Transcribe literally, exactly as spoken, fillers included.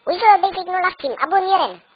Uy, so, David, no last team. Abon niya rin.